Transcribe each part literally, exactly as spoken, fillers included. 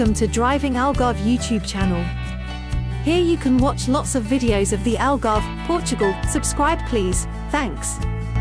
Welcome to Driving Algarve YouTube channel. Here you can watch lots of videos of the Algarve, Portugal. Subscribe please. Thanks.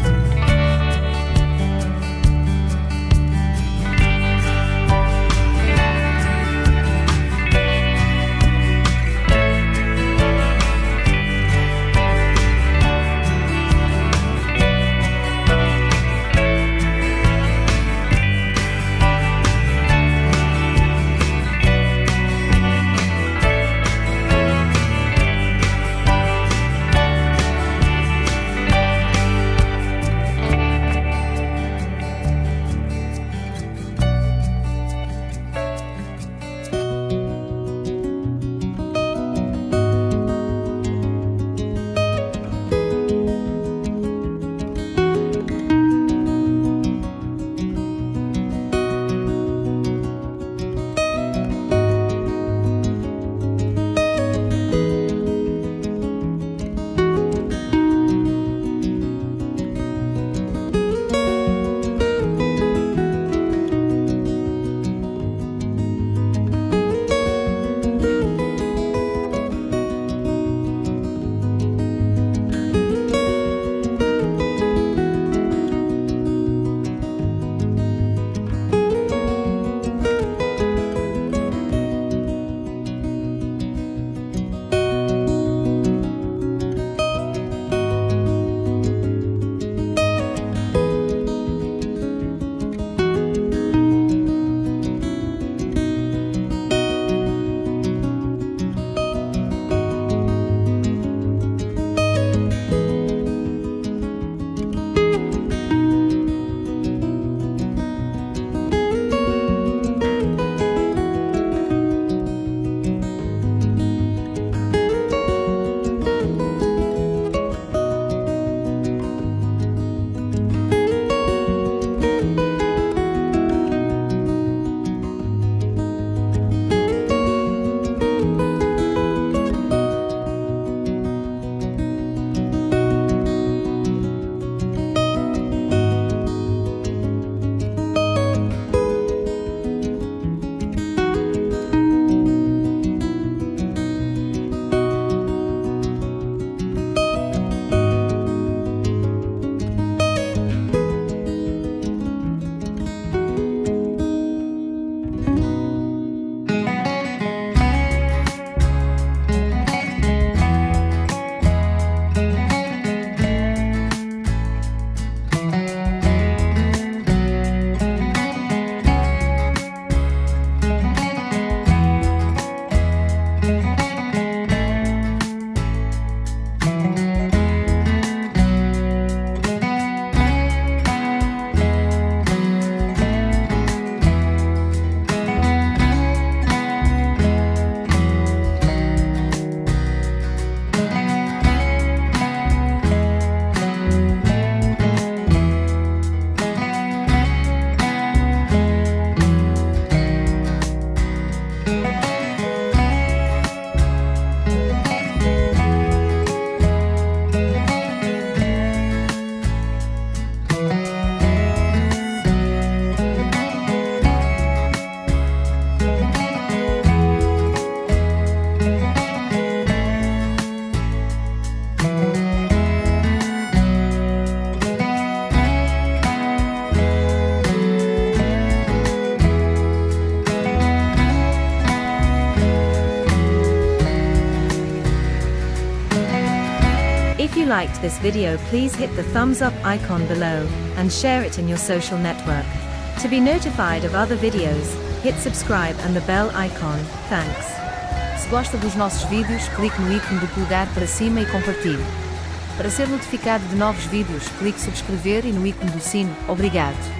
If you liked this video, please hit the thumbs up icon below and share it in your social network. To be notified of other videos, hit subscribe and the bell icon. Thanks. Se gosta dos nossos vídeos, clique no ícone do polegar para cima e compartilhe. Para ser notificado de novos vídeos, clique subscrever e no ícone do sino. Obrigado.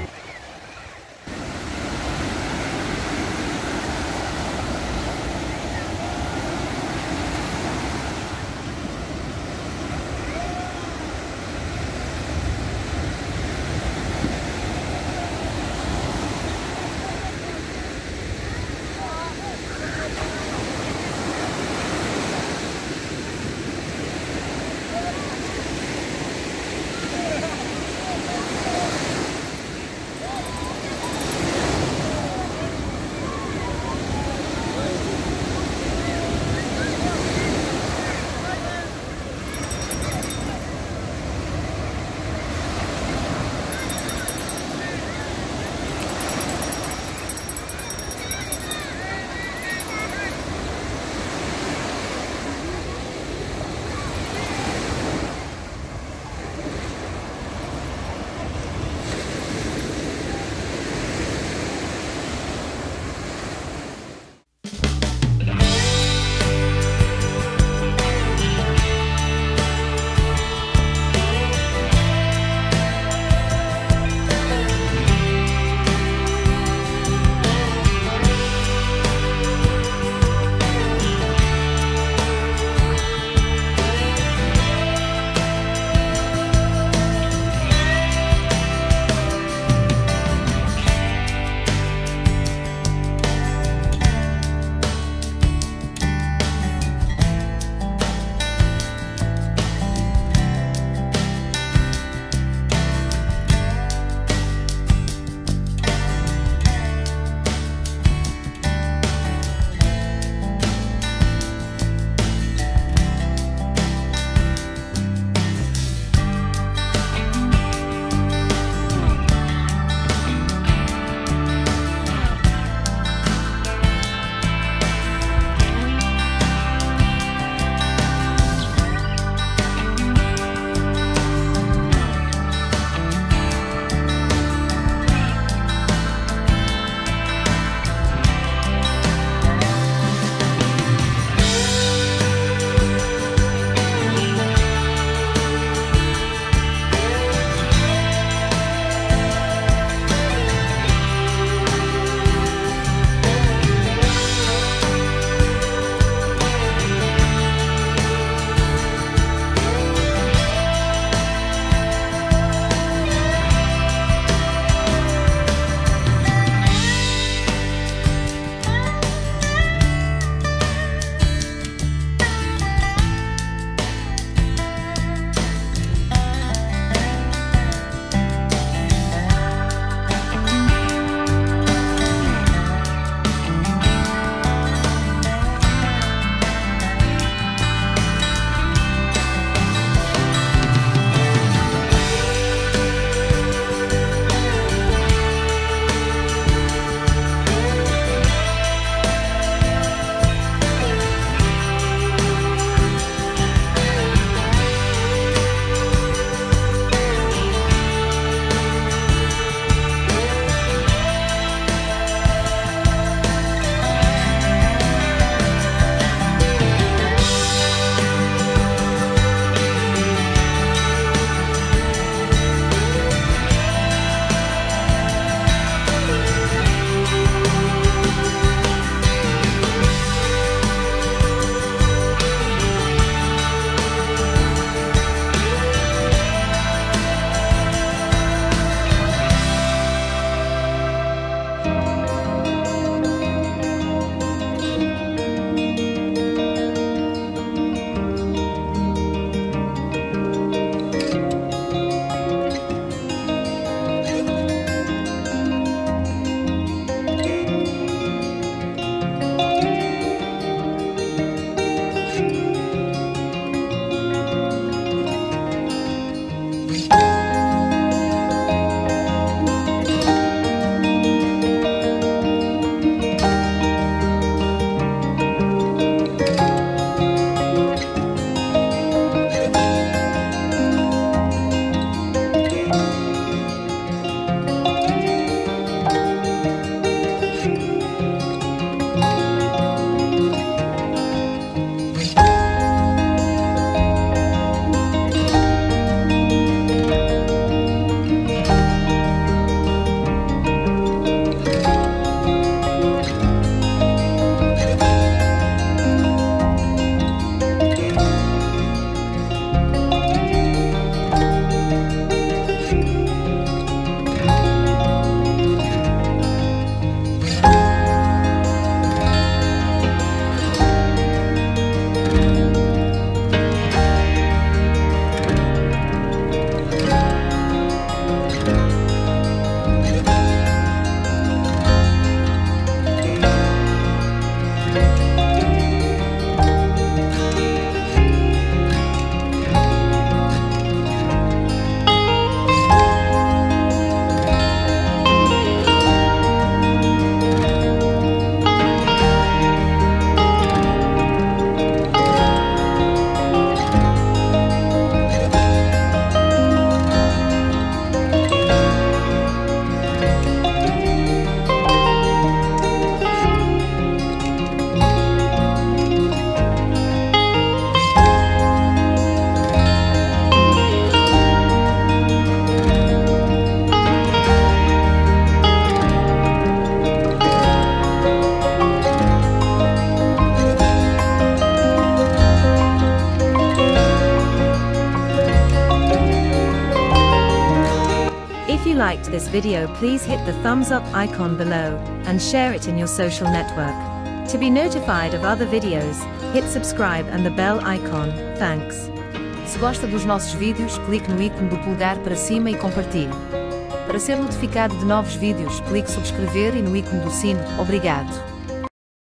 If you liked this video, please hit the thumbs up icon below and share it in your social network. To be notified of other videos, hit subscribe and the bell icon. Thanks. Se gosta dos nossos vídeos, clique no ícone do polegar para cima e compartilhe. Para ser notificado de novos vídeos, clique subscrever e no ícone do sino. Obrigado.